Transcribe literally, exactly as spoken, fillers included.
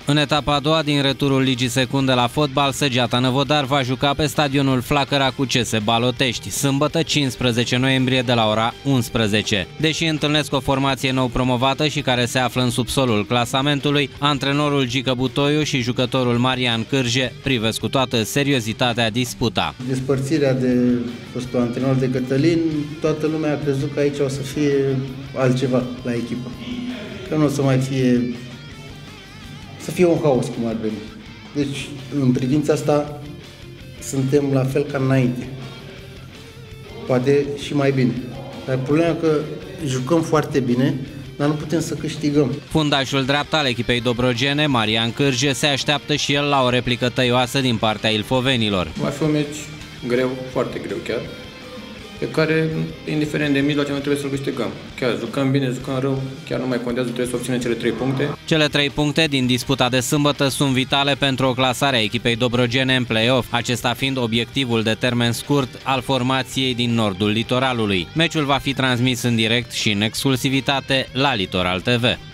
În etapa a doua din returul Ligii Secunde la fotbal, Săgeata Năvodar va juca pe stadionul Flacăra cu C S Balotești, sâmbătă cincisprezece noiembrie de la ora unsprezece. Deși întâlnesc o formație nou promovată și care se află în subsolul clasamentului, antrenorul Gică Butoiu și jucătorul Marian Cârje privesc cu toată seriozitatea disputa. Despărțirea de fostul antrenor de Cătălin, toată lumea a crezut că aici o să fie altceva la echipă. Că nu o să mai fie să fie un haos, cum ar veni. Deci, în privința asta, suntem la fel ca înainte. Poate și mai bine. Dar problema e că jucăm foarte bine, dar nu putem să câștigăm. Fundașul dreapta al echipei dobrogene, Marian Cârje, se așteaptă și el la o replică tăioasă din partea ilfovenilor. Va fi un meci greu, foarte greu chiar, pe care, indiferent de mijloace, noi trebuie să-l câștigăm. Chiar jucăm bine, jucăm rău, chiar nu mai contează, trebuie să obținem cele trei puncte. Cele trei puncte din disputa de sâmbătă sunt vitale pentru o clasare a echipei dobrogene în play-off, acesta fiind obiectivul de termen scurt al formației din nordul litoralului. Meciul va fi transmis în direct și în exclusivitate la Litoral T V.